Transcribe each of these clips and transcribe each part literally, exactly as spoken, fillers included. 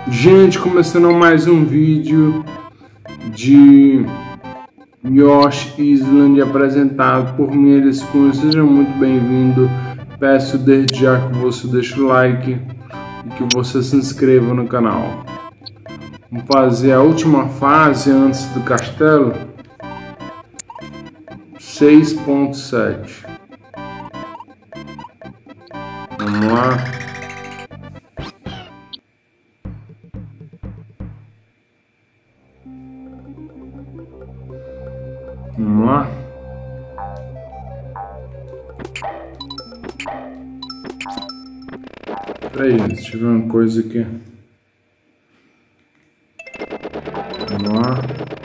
Gente, começando mais um vídeo de Yoshi Island apresentado por mim, Elis Cunha. Seja muito bem-vindo. Peço desde já que você deixe o like e que você se inscreva no canal. Vamos fazer a última fase antes do castelo. seis ponto sete. Vamos lá. Vamos lá. Peraí, gente, deixa eu ver uma coisa aqui. Vamos lá.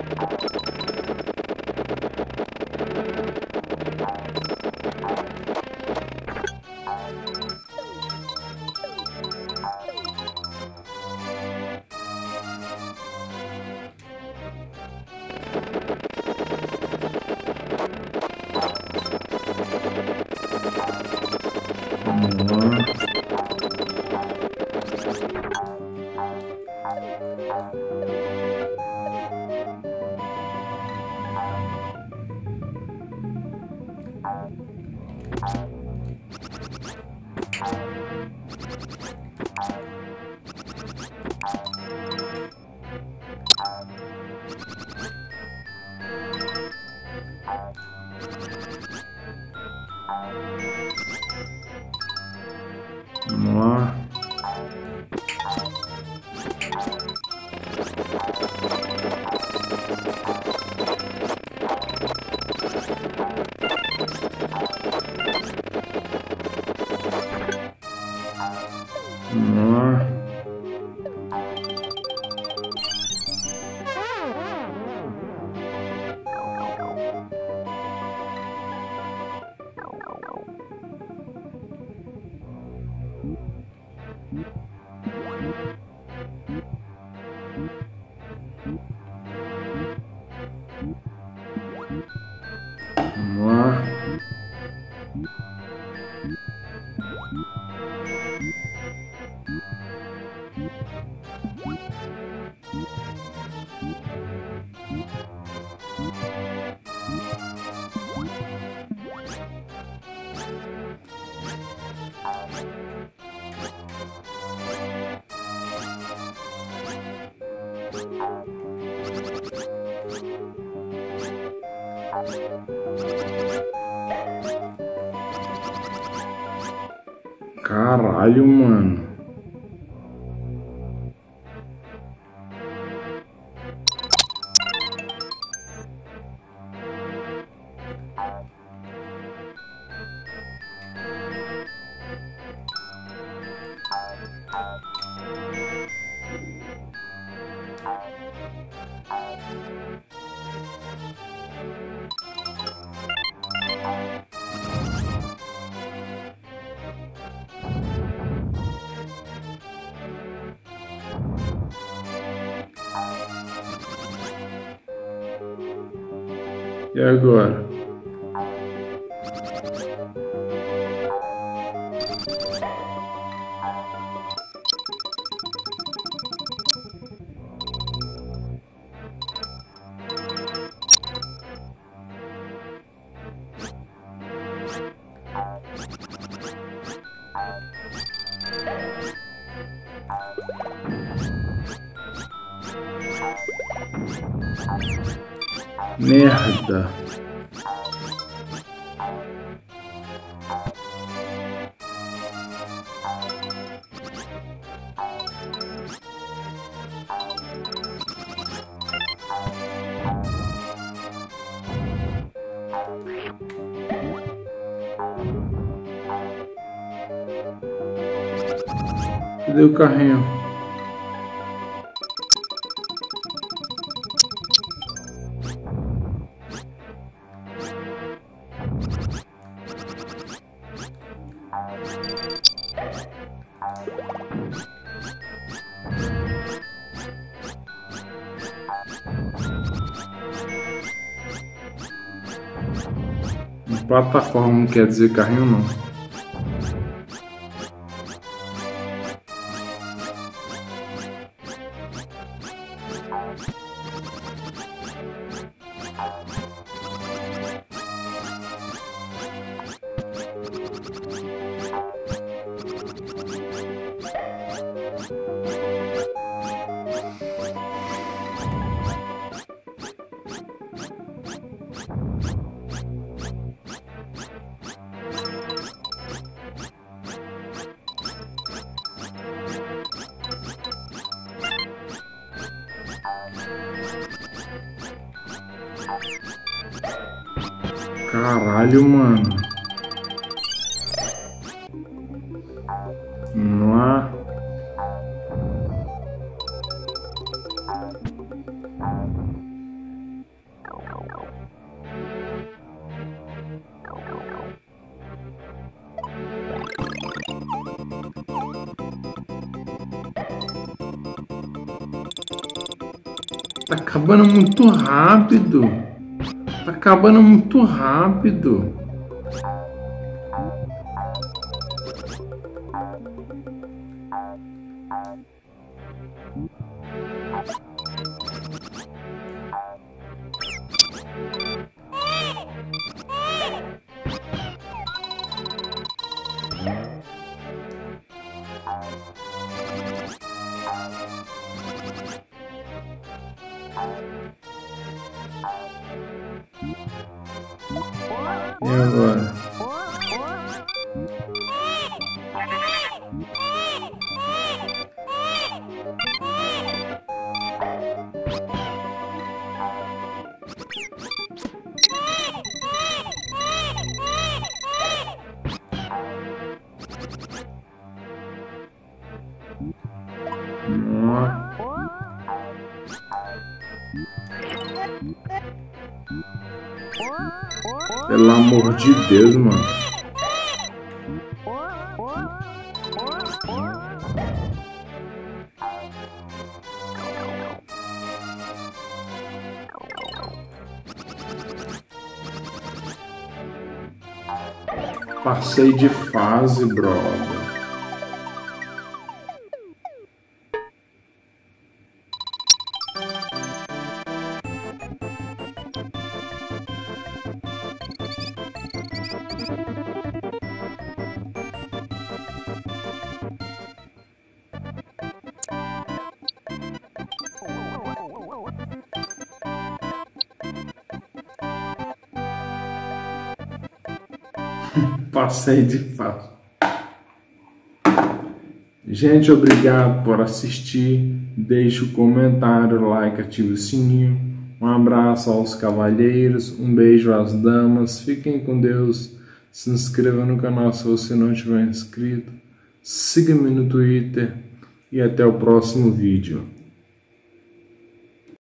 Vamos lá. Vamos lá. Vamos lá. Caralho, mano. E agora? Merda. Cadê o carrinho? Plataforma não quer dizer carrinho, não. Caralho, mano. Não há. Tá acabando muito rápido. Tá acabando muito rápido. E agora? Nossa. Pelo amor de Deus, mano. Passei de fase, brother. Passei de fase. Gente, obrigado por assistir. Deixe o comentário, like, ative o sininho. Um abraço aos cavalheiros, um beijo às damas. Fiquem com Deus. Se inscreva no canal se você não tiver inscrito. Siga-me no Twitter e até o próximo vídeo.